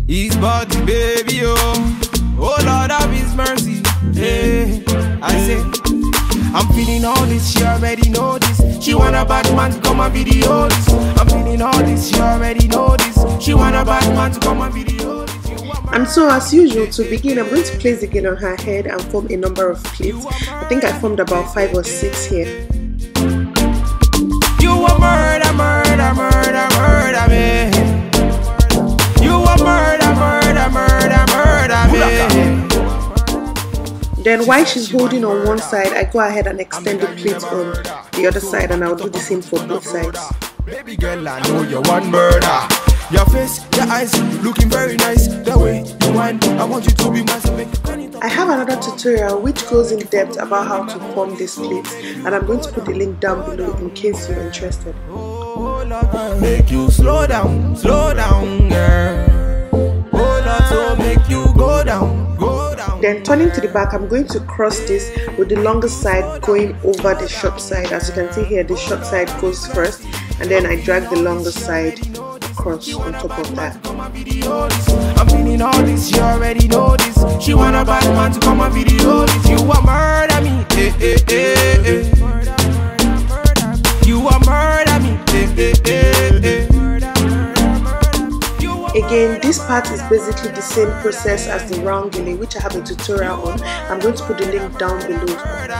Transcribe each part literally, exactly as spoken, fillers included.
His body, baby, oh. Oh Lord of His mercy. Hey, I say, I'm feeling all this, she already know this. She want a bad man to come and video this. I'm feeling all this, she already know this. She want a bad man to come and video this. And so, as usual, to begin, I'm going to place the gele on her head and form a number of pleats. I think I formed about five or six here. You a murder, murder, murder, murder me. You a murder, murder, murder, murder me. Then while she's holding on one side, I go ahead and extend the pleats on the other side, and I'll do the same for both sides. Baby girl, I know you're one murder. Your face, your eyes, looking very nice. The way you whine, I want you to be my subject. I have another tutorial which goes in depth about how to form these pleats, and I'm going to put the link down below in case you're interested. Oh Lord, make you slow down, slow down, girl. Oh Lord, so make you go down, go down. Then turning to the back, I'm going to cross this with the longer side going over the short side. As you can see here, the short side goes first, and then I drag the longer side across on top of that. I'm feeling all this, you already know this. She want a bad man to come and video this. You a murder me, eh, eh, eh, eh. You a murder me, eh, eh, eh, eh. Again, this part is basically the same process as the round gele, which I have a tutorial on. I'm going to put the link down below.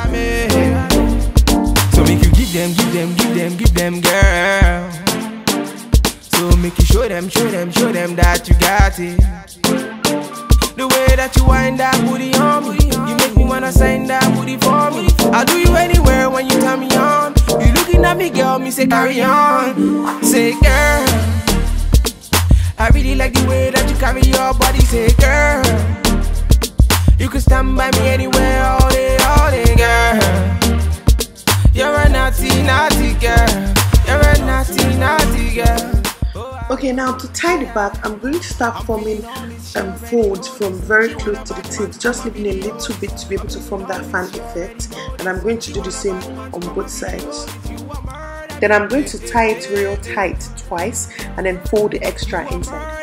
So make you give them, give them, give them, give them, girl. So make you show them, show them, show them that you got it. The way that you wind that booty on me, you make me wanna sign that booty for me. I'll do you anywhere when you turn me on. You looking at me, girl, me say carry on. Say girl, I really like the way that you carry your body. Say girl, you can stand by me anywhere all day, all day, girl. You're a naughty, naughty girl. You're a naughty, naughty girl. Okay, now to tie the back, I'm going to start forming um, folds from very close to the tips, just leaving a little bit to be able to form that fan effect. And I'm going to do the same on both sides. Then I'm going to tie it real tight twice and then fold the extra inside.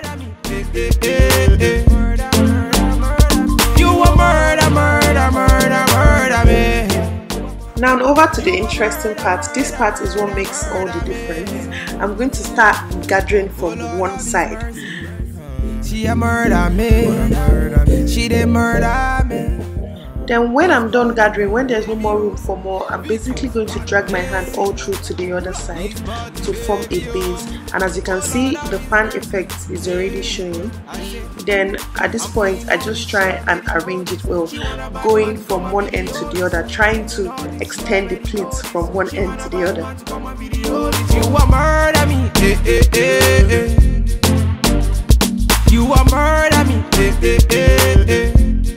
You a murder, murder, murder, murder me. Now over to the interesting part. This part is what makes all the difference. I'm going to start gathering from one side. She a murder me. She did murder me. Then when I'm done gathering, when there's no more room for more, I'm basically going to drag my hand all through to the other side to form a base. And as you can see, the fan effect is already showing. Then at this point, I just try and arrange it well, going from one end to the other, trying to extend the pleats from one end to the other. You a murder me, eh, eh, eh, eh. You a murder me, eh, eh, eh, eh.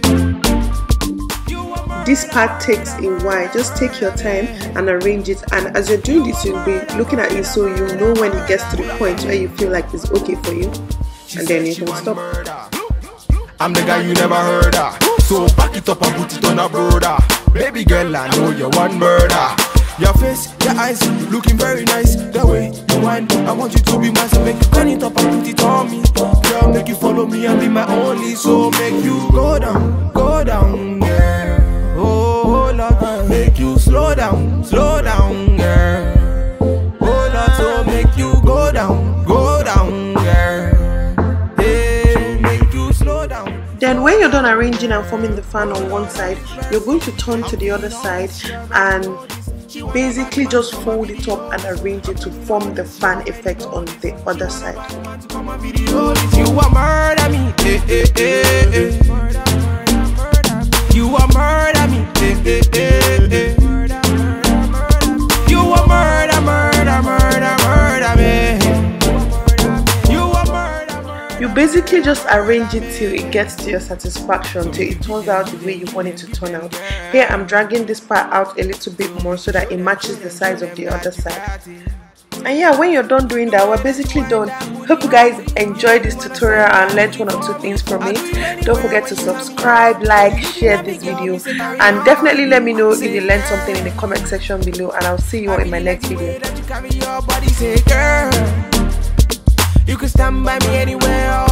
This part takes a while. Just take your time and arrange it, and as you're doing this, you'll be looking at it so you know when it gets to the point where you feel like it's okay for you, and then you can stop. I'm the guy you never heard of, so back it up and put it on a brother. Baby girl, I know you're one murder. Your face, your eyes, looking very nice. The way you whine, I want you to be mine. So make you turn it up and put it on me. Girl, make you follow me and be my only. So make you go down, go down, girl. Oh Lord, make you slow down, slow down, girl. Oh Lord, so make you go down, go down, girl. Hey, make you slow down. Then when you're done arranging and forming the fan on one side, you're going to turn to the other side and basically just fold it up and arrange it to form the fan effect on the other side. You a murder me, eh, eh, eh, eh. You a murder me, eh, eh, eh, eh. You a murder, murder, murder, murder me. You a murder, murder. You basically just arrange it till it gets to your satisfaction, till it turns out the way you want it to turn out. Here I'm dragging this part out a little bit more so that it matches the size of the other side. And yeah, when you're done doing that, we're basically done. Hope you guys enjoyed this tutorial and learned one or two things from it. Don't forget to subscribe, like, share this video, and definitely let me know if you learned something in the comment section below, and I'll see you all in my next video. You can stand by me anywhere.